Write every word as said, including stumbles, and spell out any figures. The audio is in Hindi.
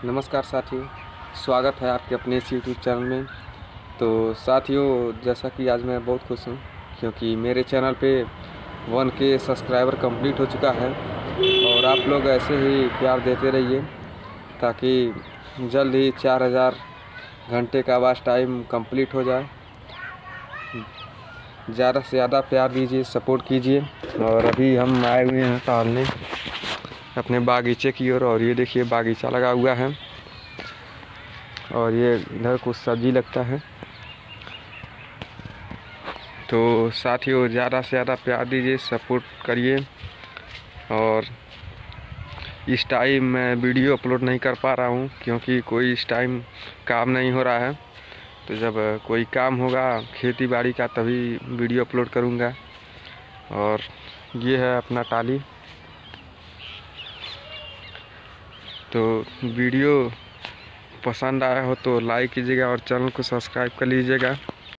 नमस्कार साथियों, स्वागत है आपके अपने इस यूट्यूब चैनल में। तो साथियों, जैसा कि आज मैं बहुत खुश हूँ क्योंकि मेरे चैनल पे वन के सब्सक्राइबर कंप्लीट हो चुका है और आप लोग ऐसे ही प्यार देते रहिए ताकि जल्द ही चार हज़ार घंटे का वॉच टाइम कंप्लीट हो जाए। ज़्यादा से ज़्यादा प्यार दीजिए, सपोर्ट कीजिए। और अभी हम आए हुए हैं टहलने अपने बागीचे की ओर, और ये देखिए बागीचा लगा हुआ है और ये इधर कुछ सब्जी लगता है। तो साथियों, ज़्यादा से ज़्यादा प्यार दीजिए, सपोर्ट करिए। और इस टाइम मैं वीडियो अपलोड नहीं कर पा रहा हूँ क्योंकि कोई इस टाइम काम नहीं हो रहा है। तो जब कोई काम होगा खेती बाड़ी का तभी वीडियो अपलोड करूँगा। और ये है अपना टाली। तो वीडियो पसंद आया हो तो लाइक कीजिएगा और चैनल को सब्सक्राइब कर लीजिएगा।